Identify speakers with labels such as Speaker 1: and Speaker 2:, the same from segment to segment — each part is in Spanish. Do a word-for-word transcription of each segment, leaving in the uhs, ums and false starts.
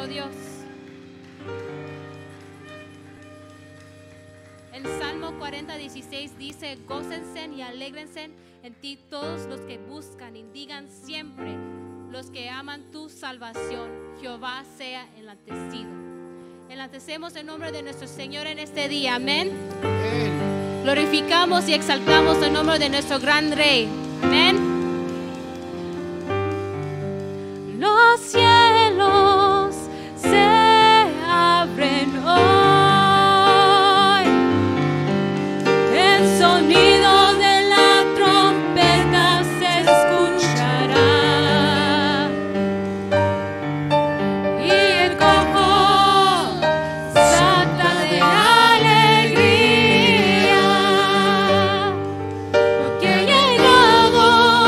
Speaker 1: nuestro Dios. El Salmo cuarenta, dieciséis dice: gócense y alégrense en ti todos los que buscan, y digan siempre los que aman tu salvación, Jehová sea enaltecido. Enaltecemos el nombre de nuestro Señor en este día, amén.
Speaker 2: Amén.
Speaker 1: Glorificamos y exaltamos el nombre de nuestro gran Rey, amén. Los cielos se abren hoy, el sonido de la trompeta se escuchará, y el cojo salta de alegría, porque ha llegado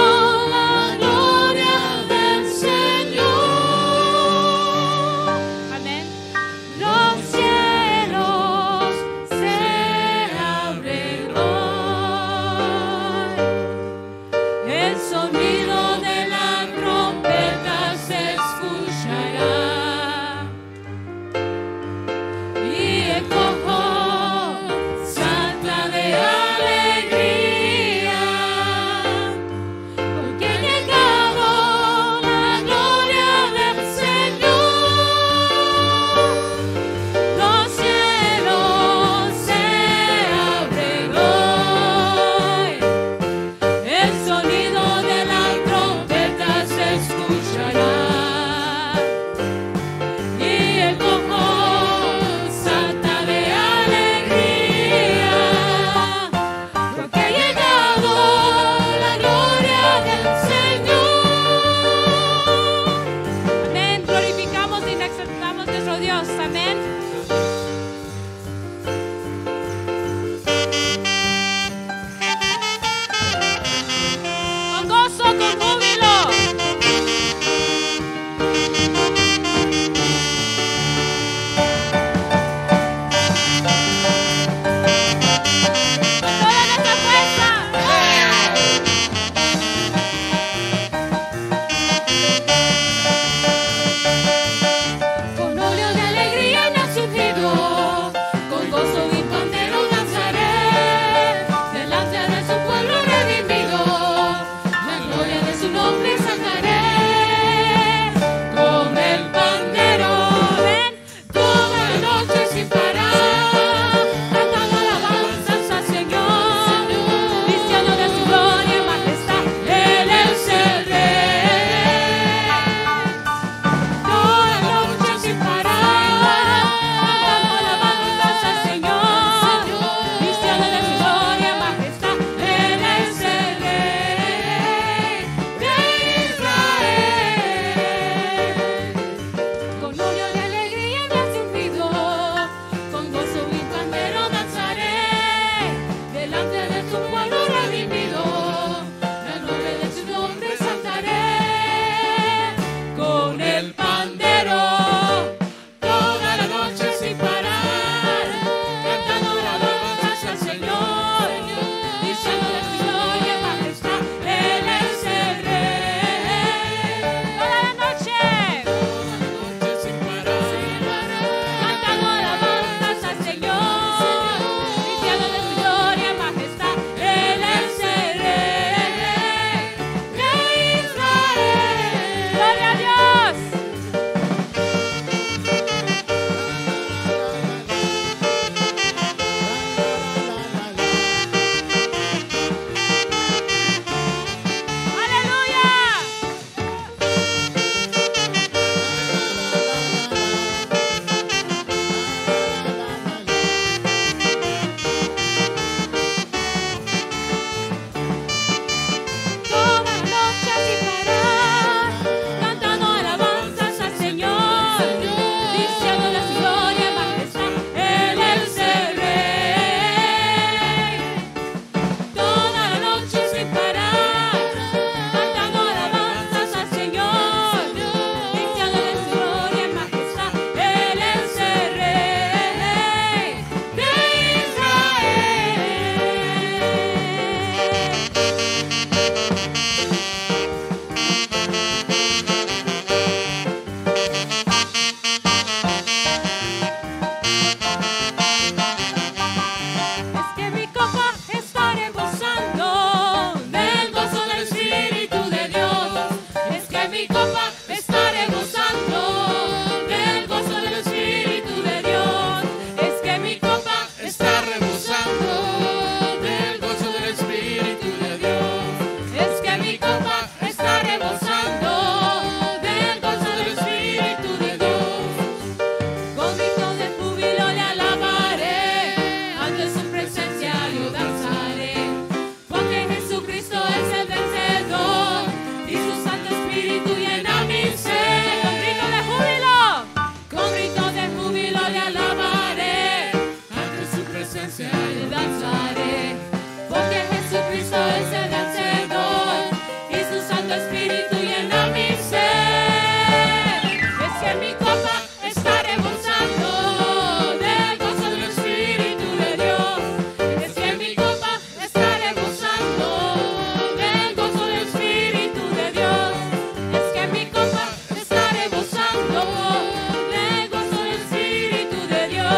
Speaker 1: copa está rebosando del gozo del Espíritu de Dios. Es que mi copa
Speaker 2: está rebosando del gozo del Espíritu de Dios.
Speaker 1: Es que mi copa está rebosando del gozo del Espíritu de Dios. Con grito de júbilo le alabaré, ante su presencia yo danzaré, porque Jesucristo es el vencedor y su Santo Espíritu llena mi ser. Con grito de júbilo, con grito de júbilo le alabaré,
Speaker 2: Ante su presencia
Speaker 1: yo danzaré, porque Jesucristo es el vencedor y su Santo Espíritu llena mi ser. Es que mi copa está rebosando del gozo del Espíritu de Dios. Es que mi copa está rebosando del gozo del Espíritu de Dios. Es que mi copa está rebosando del gozo del Espíritu de Dios.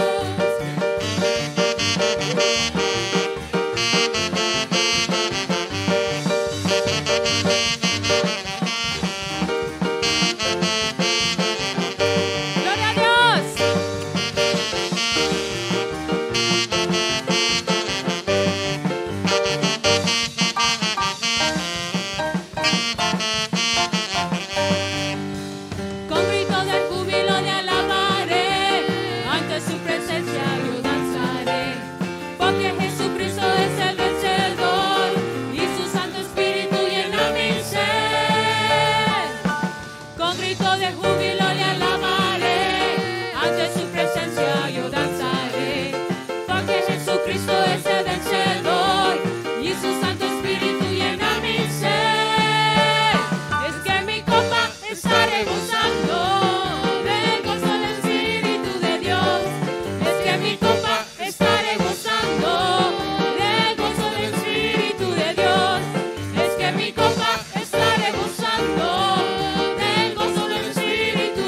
Speaker 1: Gloria a Dios. Con grito de júbilo le alabaré, ante su presencia yo danzaré, porque Jesucristo es el vencedor y su Santo Espíritu llena mi ser. Con grito de júbilo le alabaré, ante su presencia yo danzaré, porque Jesucristo es el vencedor y su Santo Espíritu llena mi ser. Es que mi copa está rebosando del gozo del Espíritu de Dios. Es que mi copa está rebosando del gozo del Espíritu de Dios. Es que mi copa está rebosando del gozo del Espíritu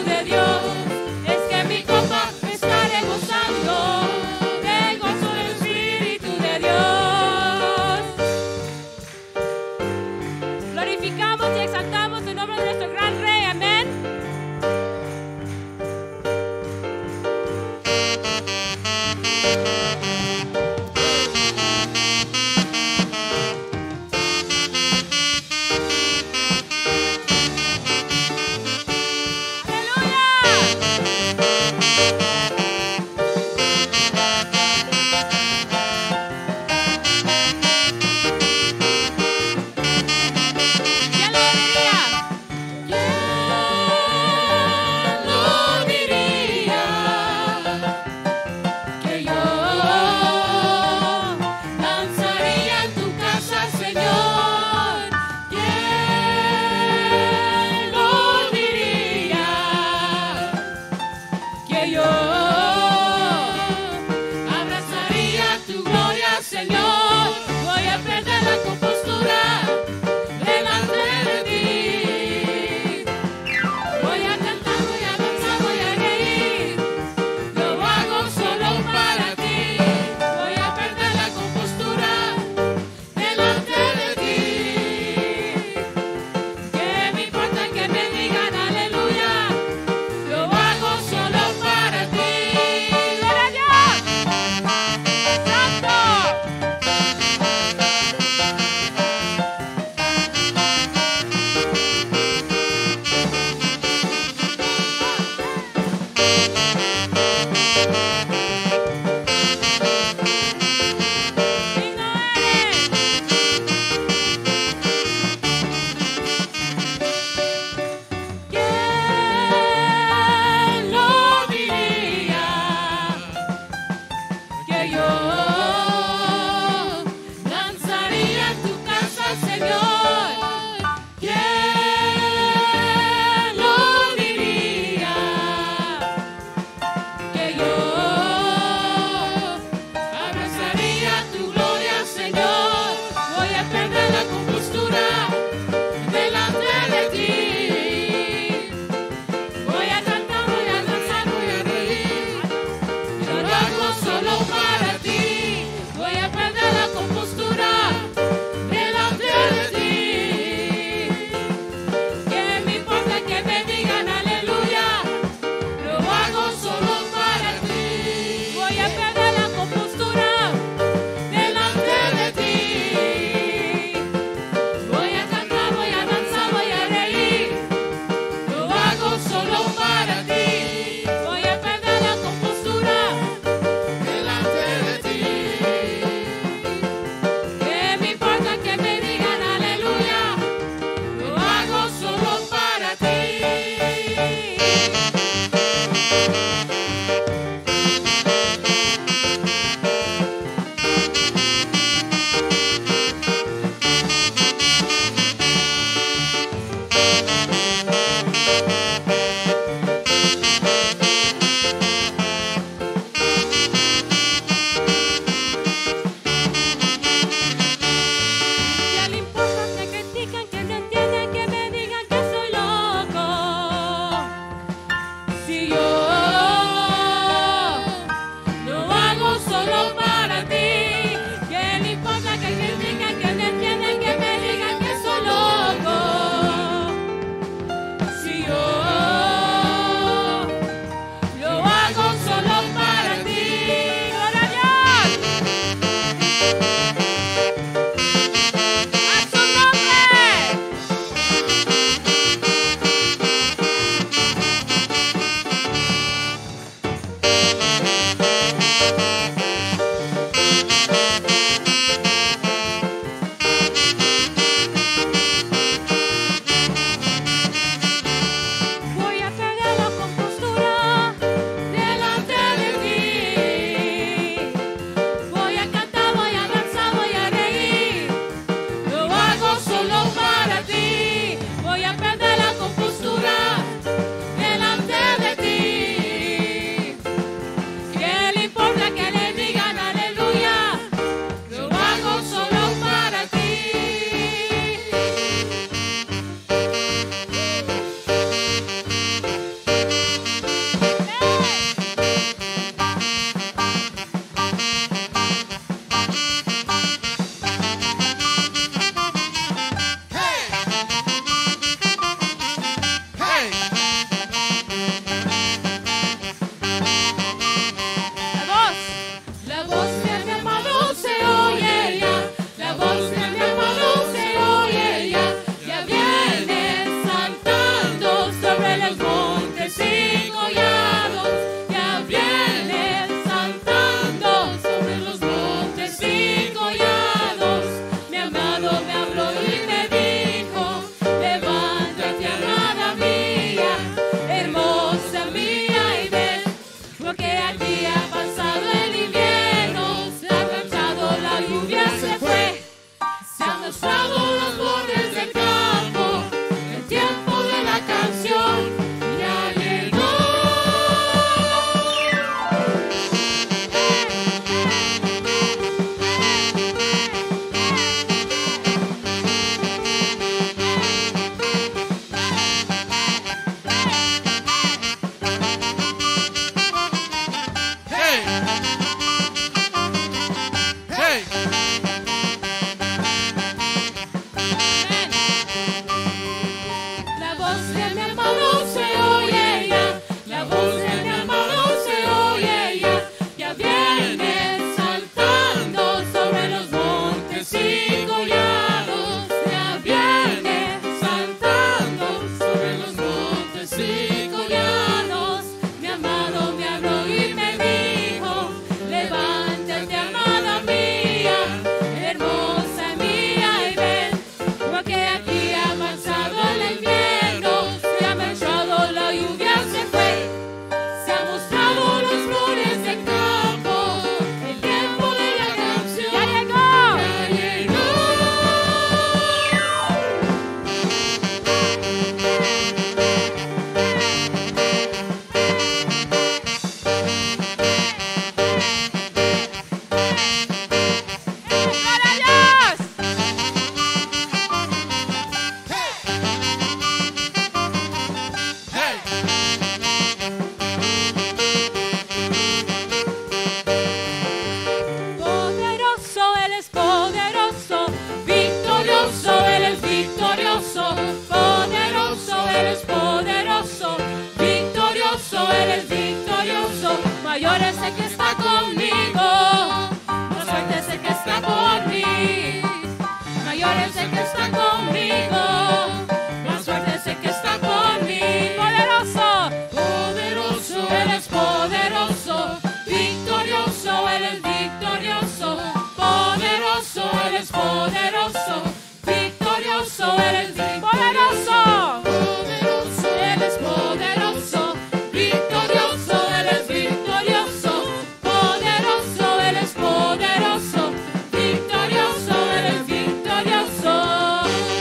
Speaker 3: Él es victorioso. Mayor es el que está conmigo, más fuerte es el que está por mí. Mayor es el que está conmigo, más fuerte es el que está por mí. Poderoso,
Speaker 2: Poderoso,
Speaker 3: Él es poderoso. Victorioso, Él es victorioso. Poderoso, Él es poderoso. Victorioso, Él es poderoso.
Speaker 2: poderoso,
Speaker 3: Él es poderoso. Victorioso, Él es victorioso. Poderoso, Él es poderoso. Victorioso, Él es victorioso.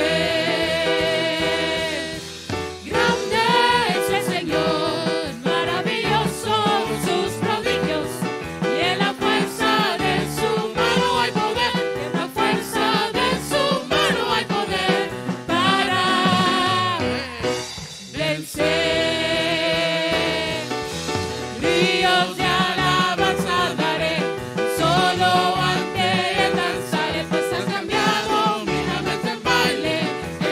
Speaker 3: Grande es el Señor, maravilloso sus prodigios, y en la fuerza de su mano hay poder, y en la fuerza de su mano hay poder para vencer. Ríos de alabanza daré, solo ante él danzaré, pues has cambiado mi lamento en baile,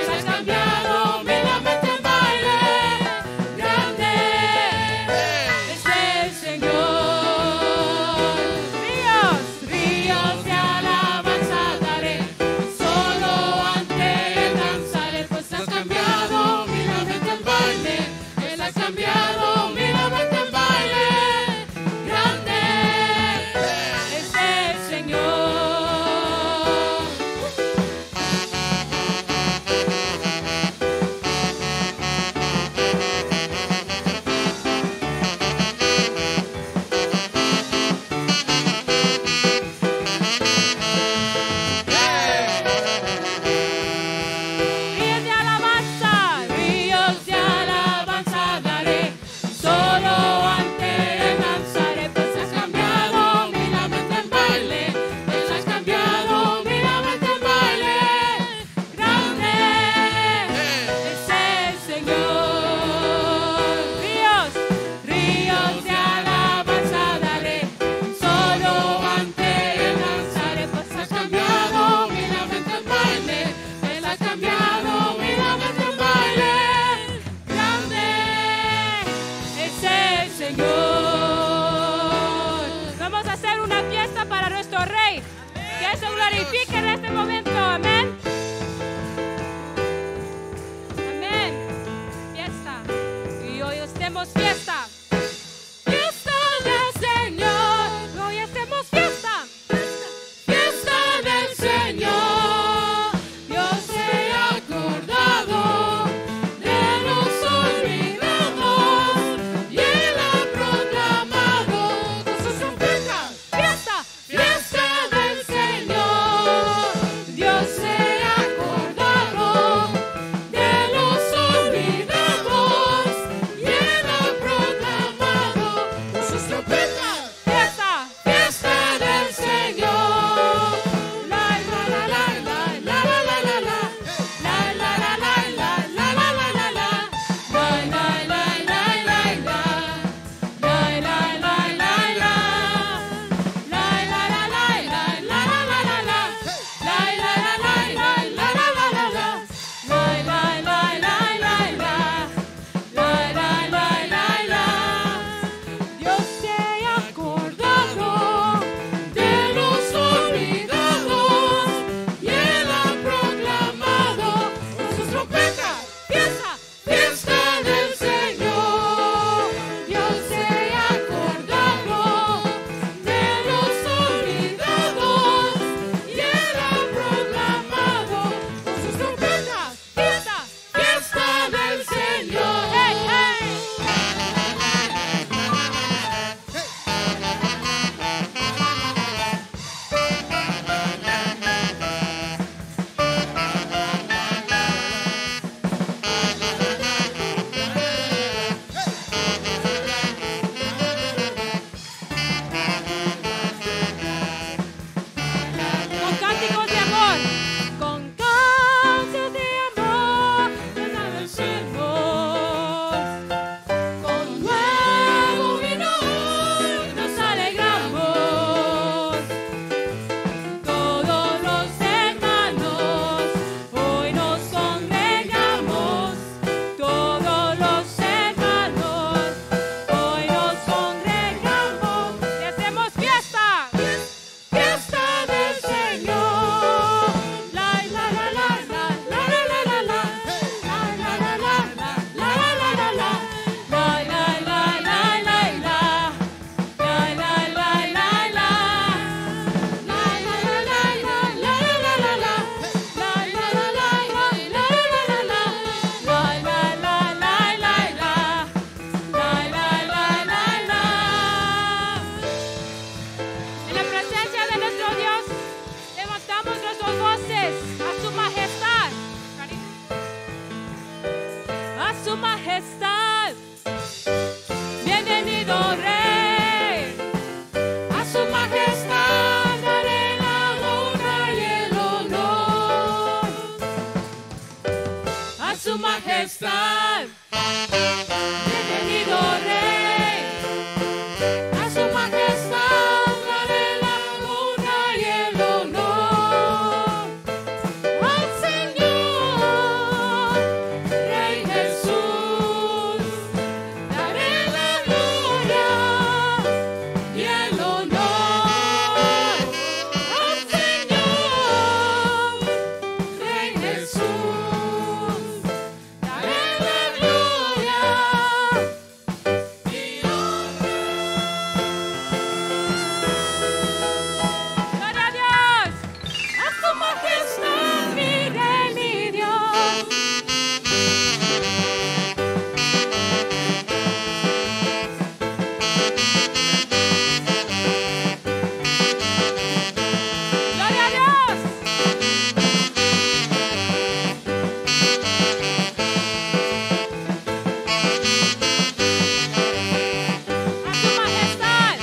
Speaker 3: su majestad. Bienvenido Rey, a su majestad daré la honra y el honor. A su majestad, bienvenido Rey, a su majestad daré la honra y el honor. Al Señor, Rey Jesús, daré la gloria y el honor. Al Señor, Rey Jesús, daré la gloria y honra. Gloria a Dios, a su majestad, mi Rey, mi Dios. Gloria a Dios. A su majestad,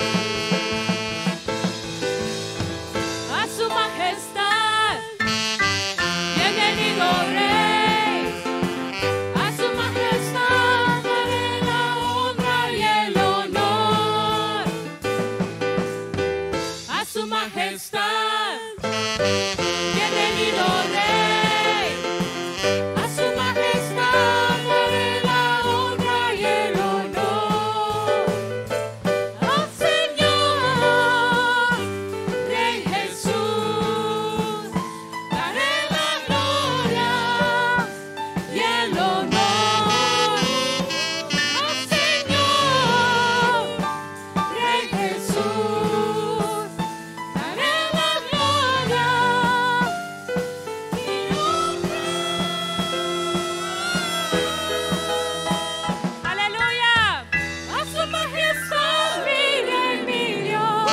Speaker 3: a su majestad, bienvenido Rey, a su majestad daré la honra y el honor. A su majestad, bienvenido Rey, a su majestad daré la honra y el honor. Al Señor, Rey Jesús, daré la gloria y el honor. Al Señor, Rey Jesús, daré la gloria y honra. Aleluya, a su majestad, mi Rey, mi Dios.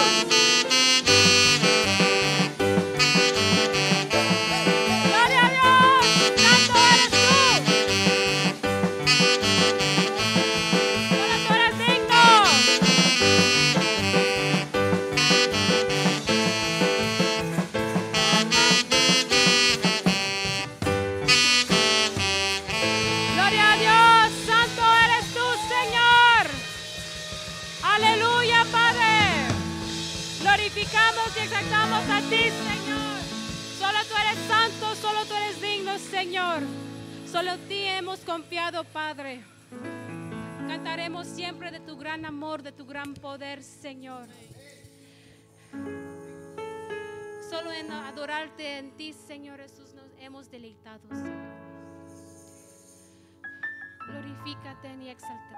Speaker 3: Gloria a Dios, santo eres tú. Solo tú eres digno. Gloria a Dios, santo eres tú, Señor. Aleluya, Padre. Glorificamos y exaltamos a ti, Señor. Solo tú eres santo, solo tú eres digno, Señor. Solo en ti hemos confiado, Padre. Cantaremos siempre de tu gran amor, de tu gran poder, Señor. Solo en adorarte en ti, Señor Jesús, nos hemos deleitado, Señor. Glorifícate y exáltate.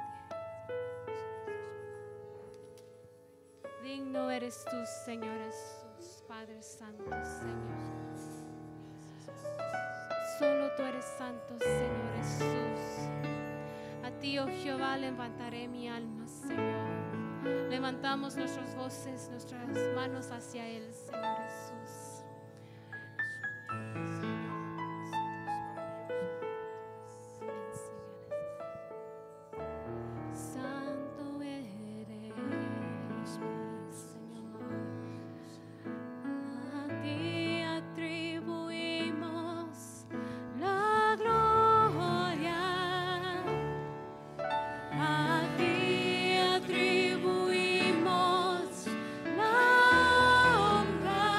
Speaker 3: Digno eres tú, Señor Jesús, Padre Santo, Señor. Solo tú eres santo, Señor Jesús. A ti, oh Jehová, levantaré mi alma, Señor. Levantamos nuestras voces, nuestras manos hacia Él, Señor Jesús. Santo eres, mi Señor. A ti atribuimos la gloria. A ti atribuimos la honra.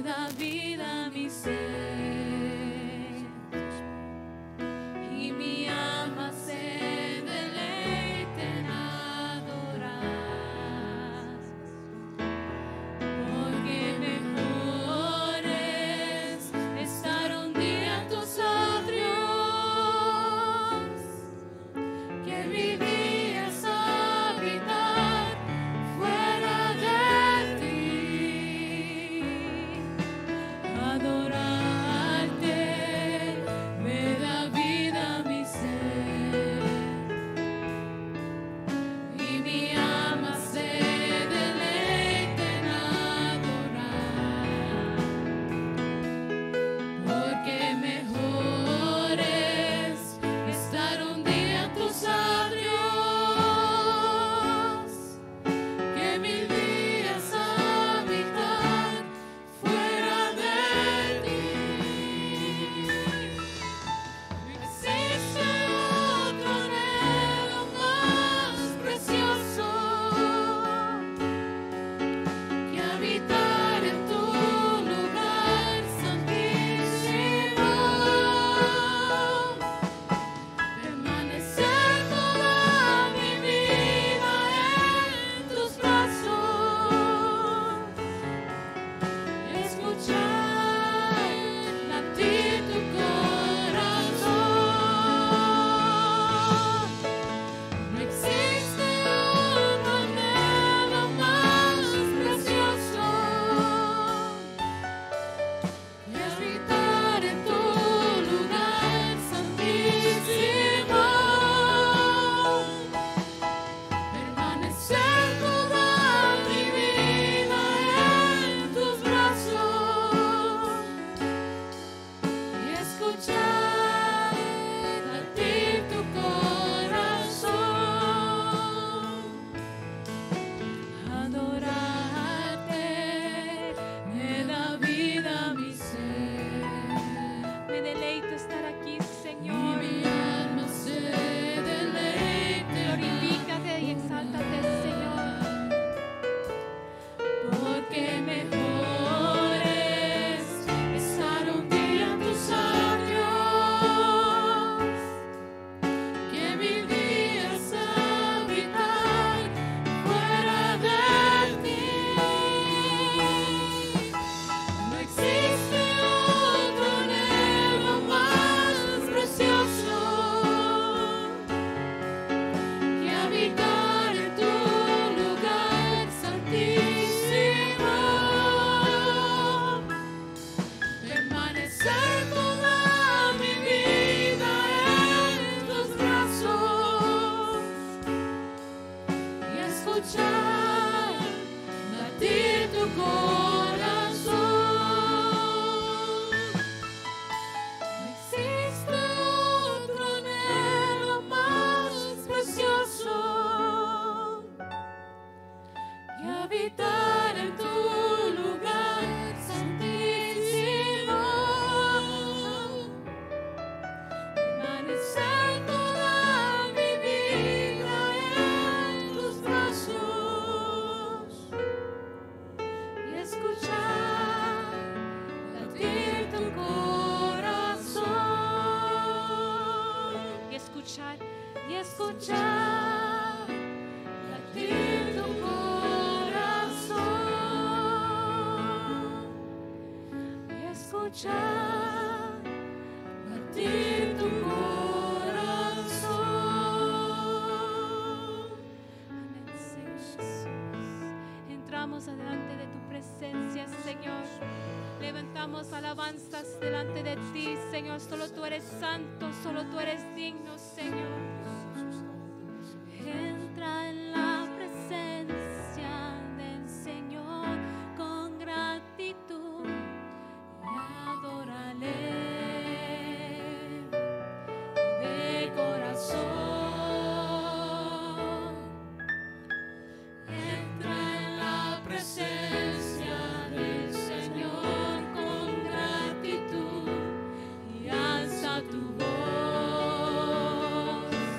Speaker 3: me da vida mi ser, y mi alma se deleita en adorar, porque mejor es estar un día en tus atrios que vivir habitar fuera de ti. Adorarte me da vida mi ser, y mi alma se deleita en adorar, porque mejor es estar un día en tus atrios que mil días habitar fuera de ti. No existe otro anhelo más precioso que habitar en tu lugar santísimo, permanecer toda mi vida en tus brazos, escuchar latir tu corazón. No existe otro anhelo más precioso que habitar en tu lugar santísimo, permanecer toda mi vida en tus brazos y escuchar latir tu corazón. Adorarte me da vida mi ser,
Speaker 1: Me deleito estar aquí,
Speaker 3: y
Speaker 1: Señor.
Speaker 3: mi alma se deleita en
Speaker 1: Glorifícate y exáltate, Señor.
Speaker 3: porque mejor es estar un día en tus atrios que mil días habitar fuera de ti. No existe otro anhelo más precioso que habitar en tu lugar santísimo, permanecer toda mi vida en tus brazos y escuchar latir tu corazón. No existe otro anhelo más precioso que habitar en tu lugar santísimo, permanecer toda mi vida en tus brazos y escuchar latir tu corazón.
Speaker 1: Y escuchar,
Speaker 3: Y escuchar latir tu corazón, y escuchar latir tu corazón.
Speaker 1: amén, Señor Jesús. Entramos adelante de tu presencia, Señor. Levantamos alabanzas delante de ti, Señor. Solo tú eres santo, solo tú eres digno, Señor. Entra en la presencia del Señor con gratitud y adórale de corazón. Entra en la presencia del Señor con gratitud y alza tu voz.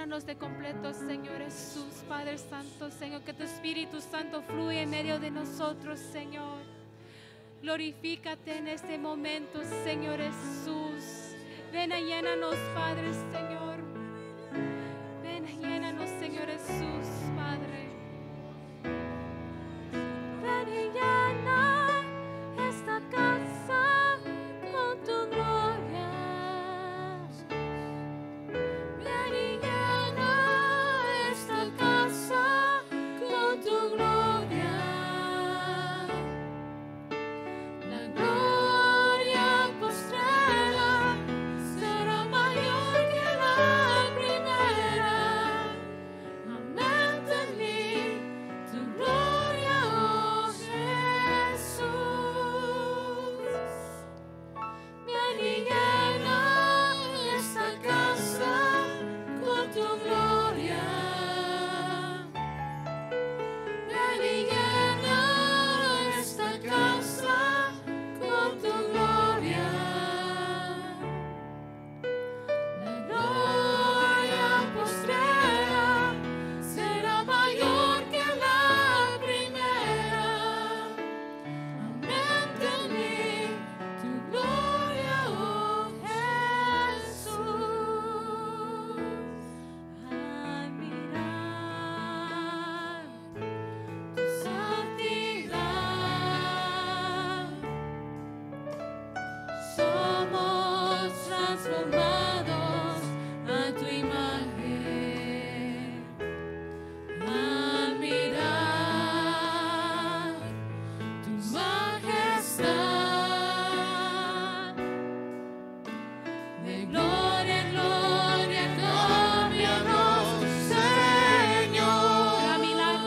Speaker 1: llénanos de completo, Señor Jesús, Padre Santo, Señor, que tu Espíritu Santo fluya en medio de nosotros, Señor. Glorifícate en este momento, Señor Jesús. Ven y llénanos, Padre, Señor. Ven y llénanos, Señor Jesús, Padre. Ven y llena esta casa con tu gloria. Ven y llena esta casa con tu gloria. La gloria postrera será mayor que la primera. Aumenta en mí tu gloria, oh Jesús. Ven y llena esta casa con tu gloria. Ven y llena esta casa con tu gloria. La gloria postrera será mayor que la primera. Aumenta en mí tu gloria, oh Jesús. Al mirar tu santidad, somos transformados a tu imagen. Al mirar tu majestad, de gloria en gloria, cámbianos, Señor. Al mirar,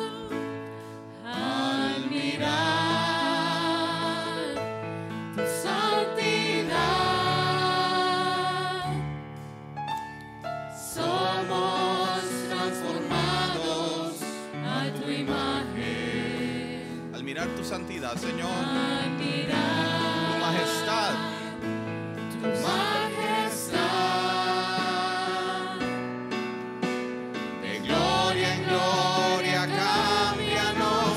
Speaker 1: al mirar tu santidad, somos transformados a tu imagen.
Speaker 4: Al mirar tu santidad, Señor,
Speaker 1: Al
Speaker 4: tu
Speaker 1: mirar
Speaker 4: majestad,
Speaker 1: tu majestad,
Speaker 4: de gloria en gloria, cámbianos,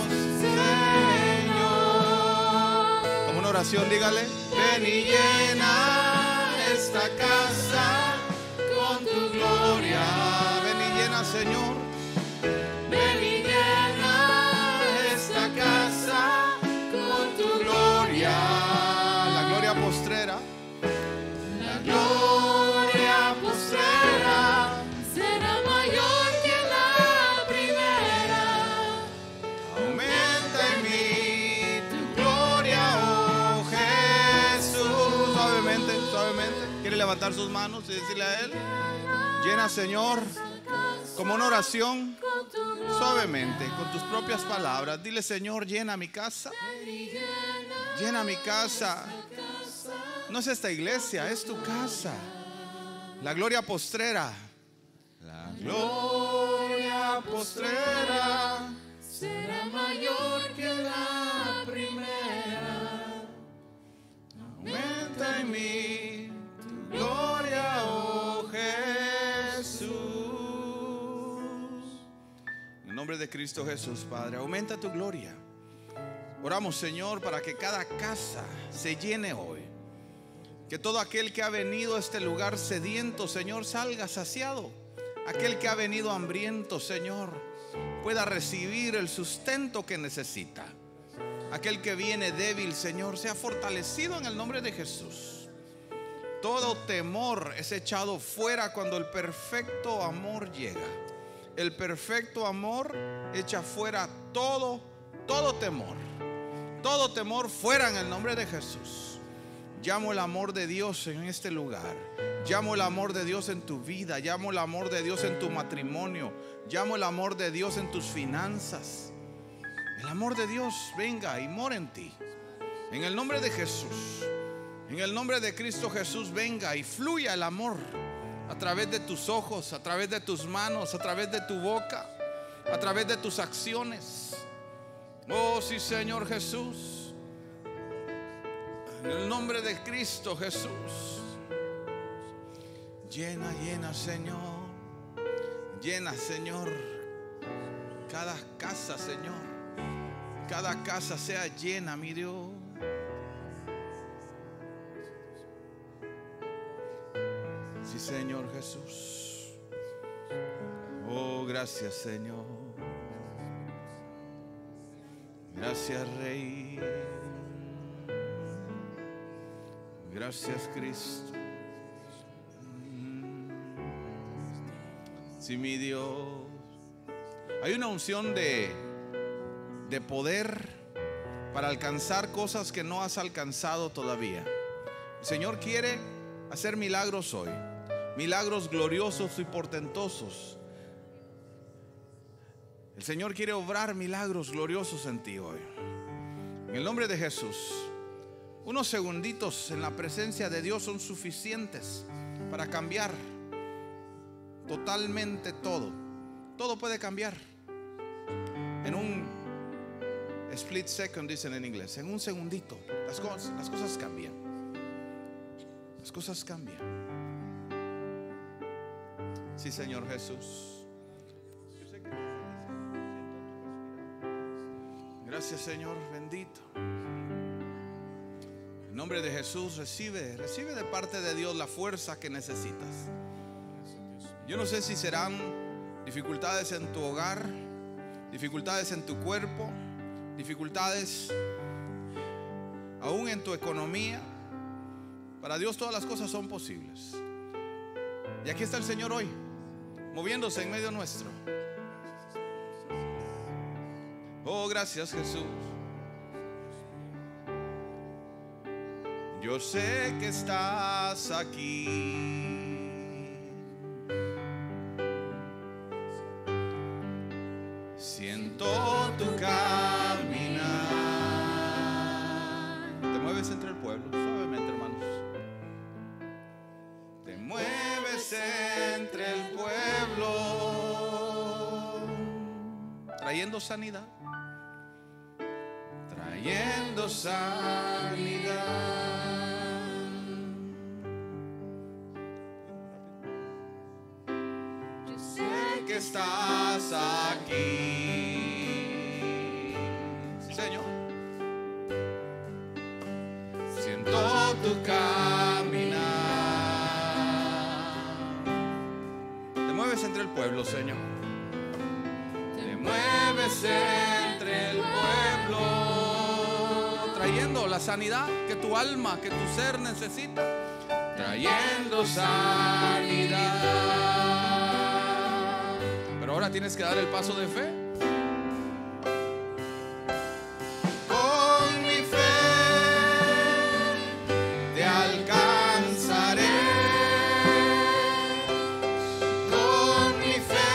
Speaker 4: Señor. Como una oración, dígale: ven y llena esta casa con tu gloria. Ven y llena, Señor. Ven y llena esta casa con tu gloria. La gloria postrera,
Speaker 1: la gloria postrera será mayor que la primera.
Speaker 4: aumenta en mí tu gloria, oh Jesús. Suavemente, suavemente. ¿Quiere levantar sus manos y decirle a Él? Llena, Señor, como una oración, suavemente, con tus propias palabras. Dile: Señor, llena mi casa. Llena mi casa. No es esta iglesia, es tu casa. La gloria postrera. La gloria postrera
Speaker 1: Será mayor que la primera.
Speaker 4: aumenta en mí tu gloria, oh Jesús. En nombre de Cristo Jesús, Padre, aumenta tu gloria. Oramos, Señor, para que cada casa se llene hoy. Que todo aquel que ha venido a este lugar sediento, Señor, salga saciado. Aquel que ha venido hambriento, Señor, pueda recibir el sustento que necesita. Aquel que viene débil, Señor, sea fortalecido en el nombre de Jesús. Todo temor es echado fuera cuando el perfecto amor llega. El perfecto amor echa fuera todo, todo temor. Todo temor fuera en el nombre de Jesús. Llamo el amor de Dios en este lugar. Llamo el amor de Dios en tu vida. Llamo el amor de Dios en tu matrimonio. Llamo el amor de Dios en tus finanzas. El amor de Dios venga y mora en ti. En el nombre de Jesús. En el nombre de Cristo Jesús, venga y fluya el amor a través de tus ojos, a través de tus manos, a través de tu boca, a través de tus acciones. Oh sí, Señor Jesús. En el nombre de Cristo Jesús. Llena, llena, Señor. Llena, Señor, cada casa, Señor. Cada casa sea llena, mi Dios. Sí, Señor Jesús. Oh, gracias, Señor. Gracias, Rey. Gracias, Cristo. Sí, mi Dios. Hay una unción de, de poder para alcanzar cosas que no has alcanzado todavía. El Señor quiere hacer milagros hoy. Milagros gloriosos y portentosos. El Señor quiere obrar milagros gloriosos en ti hoy. En el nombre de Jesús. Unos segunditos en la presencia de Dios son suficientes para cambiar totalmente todo. Todo puede cambiar. En un split second, dicen en inglés. En un segundito. Las cosas, las cosas cambian. Las cosas cambian. Sí, Señor Jesús. Gracias, Señor bendito. En nombre de Jesús, recibe, recibe de parte de Dios la fuerza que necesitas. Yo no sé si serán dificultades en tu hogar, dificultades en tu cuerpo, dificultades aún en tu economía. Para Dios todas las cosas son posibles. Y aquí está el Señor hoy, moviéndose en medio nuestro. Oh, gracias, Jesús. Yo sé que estás aquí. Siento tu caminar. Te mueves entre el pueblo, suavemente, hermanos. Te mueves entre el pueblo, trayendo sanidad. Trayendo sanidad. Yo sé que estás aquí, Señor. Siento tu caminar. Te mueves entre el pueblo, Señor. Te mueves entre el pueblo, trayendo la sanidad que tu alma, que tu ser necesita. Trayendo sanidad. Pero ahora tienes que dar el paso de fe. Con mi fe te alcanzaré. Con mi fe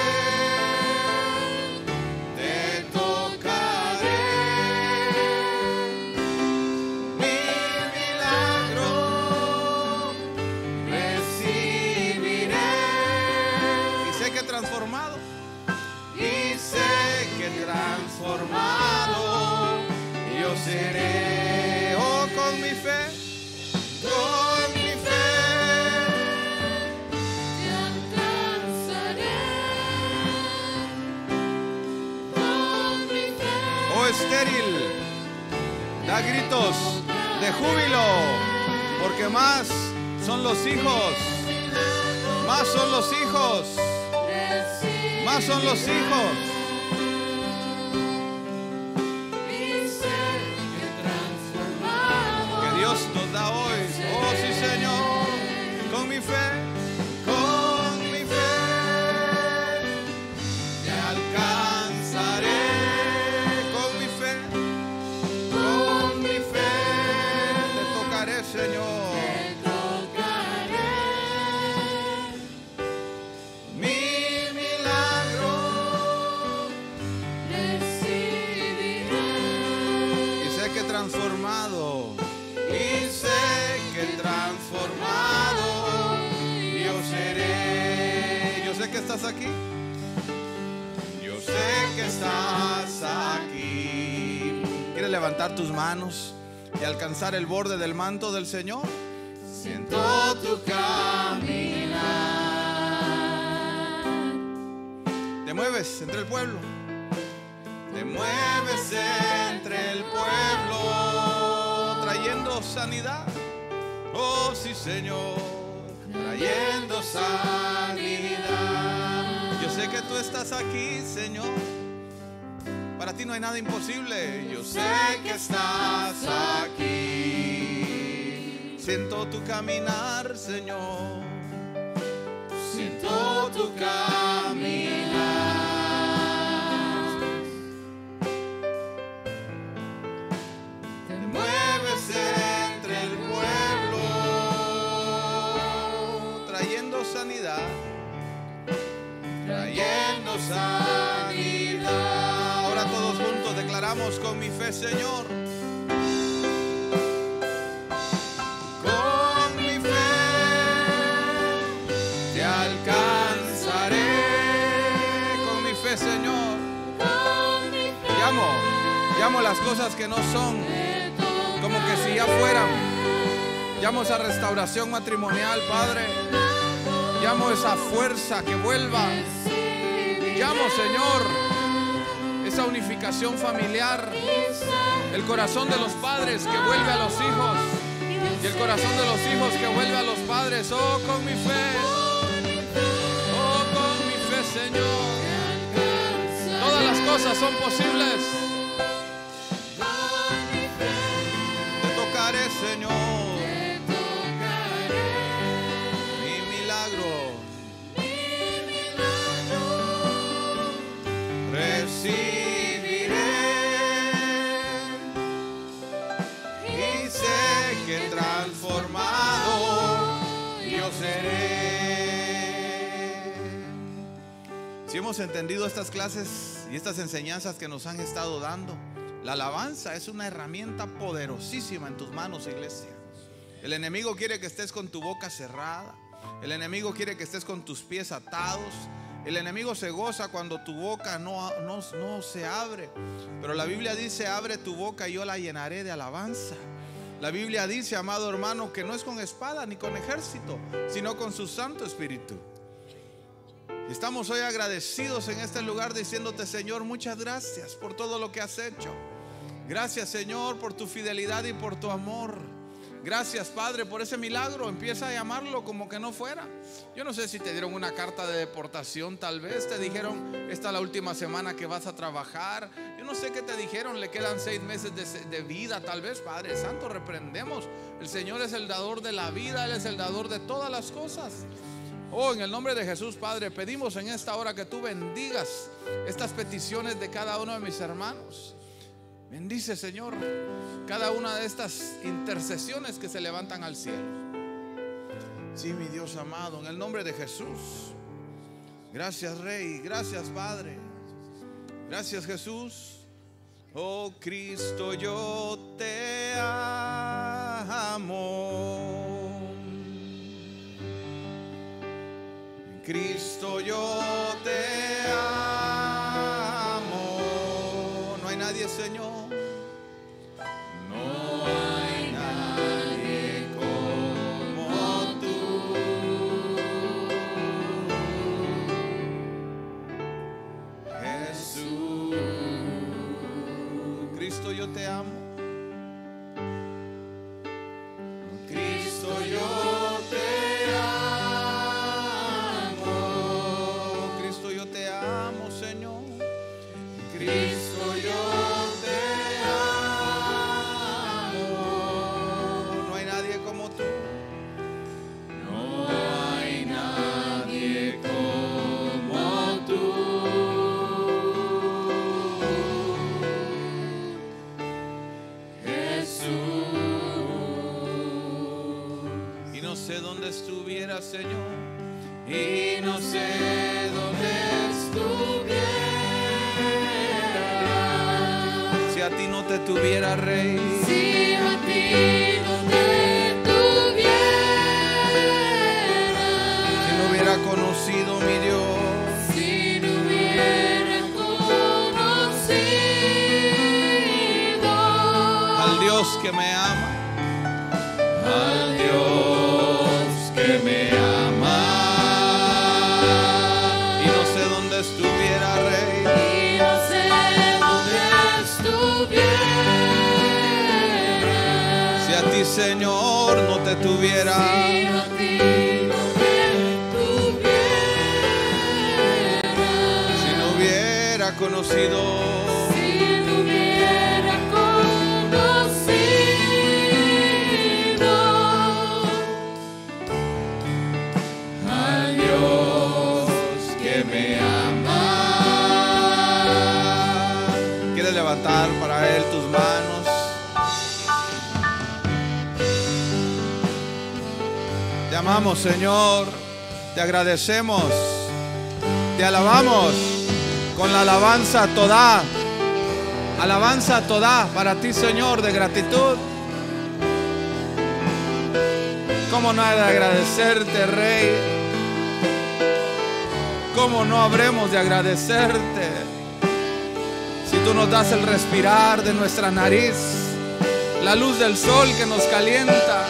Speaker 4: te tocaré. Mi milagro recibiré. Y sé que transformado. Y sé que transformado yo seré. Oh, con mi fe, con mi fe
Speaker 3: Te alcanzaré. Con mi fe.
Speaker 4: oh estéril, da gritos de júbilo, porque más son los hijos, más son los hijos, más son los hijos.
Speaker 3: Y sé que transformado.
Speaker 4: Que Dios nos da hoy. Oh sí, Señor, con mi fe, con mi fe te alcanzaré. Con mi fe, con mi fe te tocaré, Señor.
Speaker 3: Te tocaré.
Speaker 4: Mi milagro.
Speaker 3: Recibiré.
Speaker 4: Y sé que transformado, y sé que transformado yo seré. Yo sé que estás aquí. Yo sé que estás aquí. ¿Quieres levantar tus manos y alcanzar el borde del manto del Señor? Siento tu caminar. Te mueves entre el pueblo. Te mueves entre el pueblo, trayendo sanidad. Oh sí, Señor, trayendo sanidad. Yo sé que tú estás aquí, Señor. Para ti no hay nada imposible. Yo sé que estás aquí. Siento tu caminar, Señor. Siento tu caminar. Te mueves entre el pueblo, trayendo sanidad, trayendo sanidad. Ahora todos juntos declaramos con mi fe, Señor. Señor, llamo, llamo las cosas que no son como que si ya fueran. Llamo esa restauración matrimonial, Padre. Llamo esa fuerza que vuelva. Llamo, Señor, esa unificación familiar. El corazón de los padres que vuelve a los hijos y el corazón de los hijos que vuelve a los padres. Oh, con mi fe, oh, con mi fe, Señor. Todas las cosas son posibles. Te tocaré, Señor.
Speaker 2: Te tocaré.
Speaker 4: Mi milagro.
Speaker 2: Mi milagro.
Speaker 4: Recibiré. Y sé que transformado yo seré. Si hemos entendido estas clases y estas enseñanzas que nos han estado dando, la alabanza es una herramienta poderosísima en tus manos, iglesia. El enemigo quiere que estés con tu boca cerrada. El enemigo quiere que estés con tus pies atados. El enemigo se goza cuando tu boca no, no, no se abre. Pero la Biblia dice: abre tu boca y yo la llenaré de alabanza. La Biblia dice, amado hermano, que no es con espada ni con ejército, sino con su Santo Espíritu. Estamos hoy agradecidos en este lugar diciéndote, Señor, muchas gracias por todo lo que has hecho. Gracias, Señor, por tu fidelidad y por tu amor. Gracias, Padre, por ese milagro. Empieza a llamarlo como que no fuera. Yo no sé si te dieron una carta de deportación, tal vez te dijeron, esta es la última semana que vas a trabajar. Yo no sé qué te dijeron, le quedan seis meses de, de vida, tal vez. Padre Santo, reprendemos. El Señor es el dador de la vida, Él es el dador de todas las cosas. Oh, en el nombre de Jesús, Padre, pedimos en esta hora que tú bendigas estas peticiones de cada uno de mis hermanos. Bendice, Señor, cada una de estas intercesiones que se levantan al cielo. Sí, mi Dios amado, en el nombre de Jesús. Gracias, Rey, gracias, Padre. Gracias, Jesús. Oh, Cristo, yo te amo. Cristo, yo te amo. No hay nadie, Señor. No hay nadie como tú. Jesús. Cristo, yo te amo. Cristo, yo te amo. Cristo, yo te amo. No hay nadie como tú.
Speaker 2: No hay nadie como tú. Jesús.
Speaker 4: Y no sé dónde estuviera, Señor.
Speaker 2: Y no sé dónde estuviera.
Speaker 4: Si a ti no te tuviera, Rey.
Speaker 2: Si a ti no te tuviera.
Speaker 4: Si no hubiera conocido mi Dios.
Speaker 2: Si no hubiera conocido
Speaker 4: Al Dios que me ama.
Speaker 2: Al Dios que me ama.
Speaker 4: Y no sé dónde estuviera. Señor, no te tuviera.
Speaker 3: Si a ti no te tuviera,
Speaker 4: Si no hubiera conocido.
Speaker 3: si no hubiera conocido al Dios
Speaker 4: que me ama. ¿Quieres levantar para Él tus manos? Te amamos, Señor. Te agradecemos. Te alabamos con la alabanza toda. Alabanza toda para ti, Señor, de gratitud. ¿Cómo no hay de agradecerte, Rey? ¿Cómo no habremos de agradecerte si tú nos das el respirar de nuestra nariz, la luz del sol que nos calienta,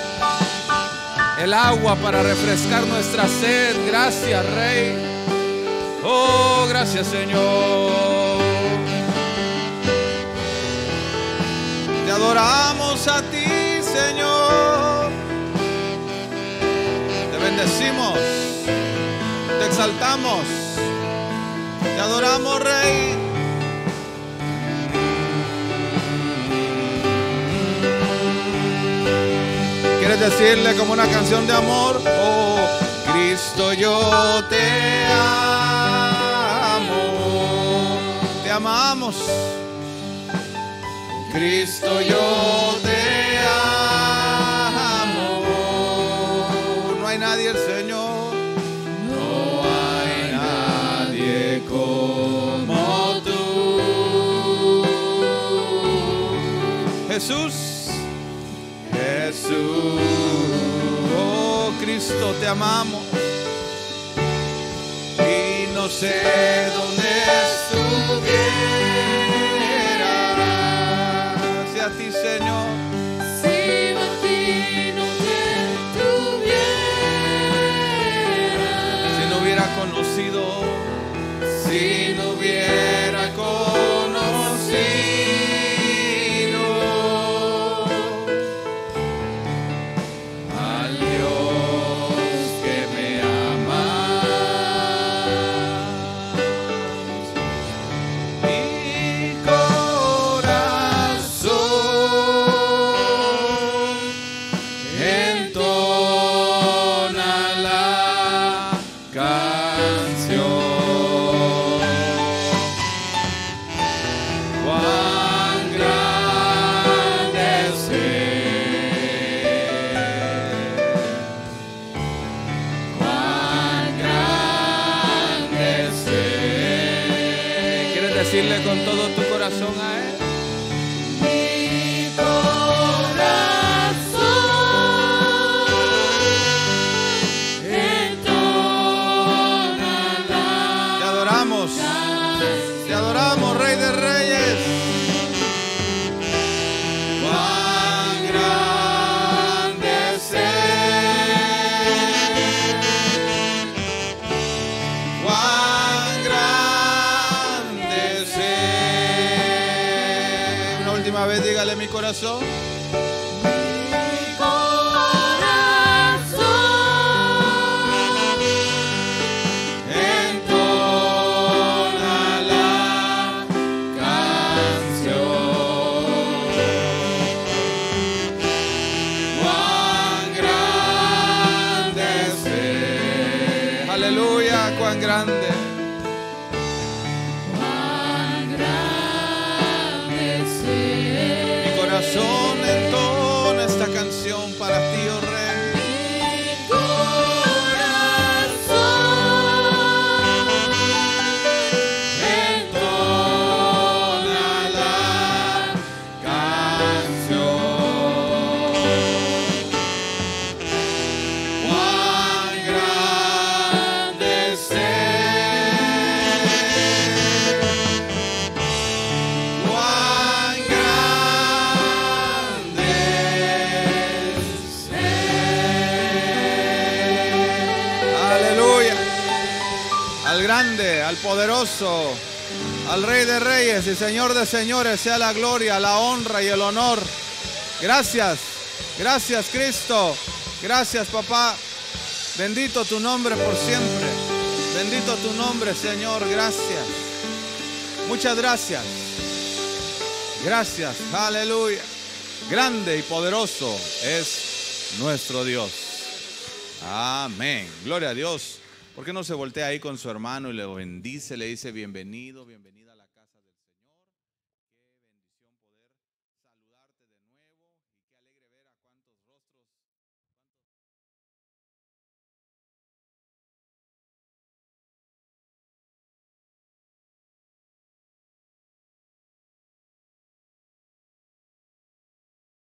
Speaker 4: el agua para refrescar nuestra sed? Gracias, Rey. Oh, gracias, Señor. Te adoramos a ti, Señor. Te bendecimos. Te exaltamos, te adoramos, Rey. ¿Quieres decirle como una canción de amor? Oh, Cristo, yo te amo. Te amamos. Cristo, yo te amo. No hay nadie, el Señor. Como tú, Jesús, Jesús, oh Cristo, te amamos y no sé dónde estuviera si a ti, Señor,
Speaker 3: si a ti no te tuviera,
Speaker 4: si no hubiera conocido. Si no hubiera conocido al Dios que me ama, mi corazón entona la canción. Decirle con todo tu corazón a Él.
Speaker 3: mi corazón entona la
Speaker 4: Te adoramos, te adoramos, Rey de Reyes. Cuán grande es Él. Cuán grande es Él. Una última vez dígale mi corazón.
Speaker 3: mi corazón
Speaker 4: Entona la canción. Cuán grande es Él. Aleluya, cuán grande.
Speaker 3: cuán grande es Él.
Speaker 4: Mi corazón entona esta canción para ti, oh Rey.
Speaker 3: Mi corazón
Speaker 4: Entona la canción. Cuán grande es Él. Cuán grande es Él. Aleluya. Al grande, al poderoso, al Rey de Reyes y Señor de Señores sea la gloria, la honra y el honor. Gracias, Gracias, Cristo. Gracias, papá. Bendito tu nombre por siempre. Bendito tu nombre, Señor. Gracias. Muchas gracias. Gracias. Aleluya. Grande y poderoso es nuestro Dios. Amén. Gloria a Dios. ¿Por qué no se voltea ahí con su hermano y le bendice? Le dice bienvenido, bienvenido.